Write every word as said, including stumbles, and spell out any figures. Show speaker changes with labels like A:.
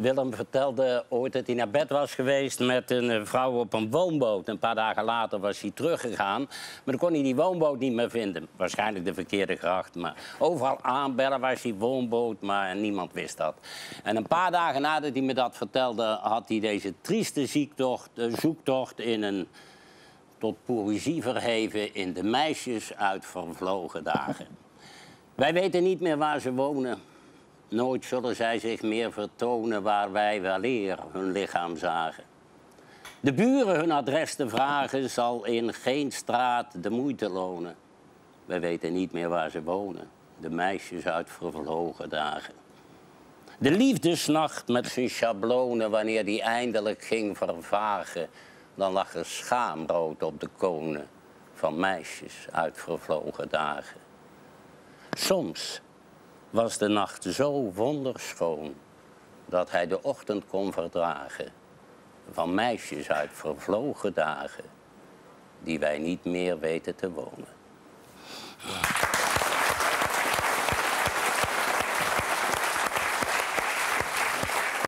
A: Willem vertelde ooit dat hij naar bed was geweest met een vrouw op een woonboot. Een paar dagen later was hij teruggegaan, maar dan kon hij die woonboot niet meer vinden. Waarschijnlijk de verkeerde gracht, maar overal aanbellen was die woonboot, maar niemand wist dat. En een paar dagen nadat hij me dat vertelde, had hij deze trieste ziektocht, uh, zoektocht in een tot poëzie verheven in de meisjes uit vervlogen dagen. Wij weten niet meer waar ze wonen. Nooit zullen zij zich meer vertonen waar wij weleer hun lichaam zagen. De buren hun adres te vragen zal in geen straat de moeite lonen. Wij weten niet meer waar ze wonen, de meisjes uit vervlogen dagen. De liefdesnacht met zijn schablonen, wanneer die eindelijk ging vervagen, dan lag er schaamrood op de konen van meisjes uit vervlogen dagen. Soms was de nacht zo wonderschoon dat hij de ochtend kon verdragen van meisjes uit vervlogen dagen die wij niet meer weten te wonen.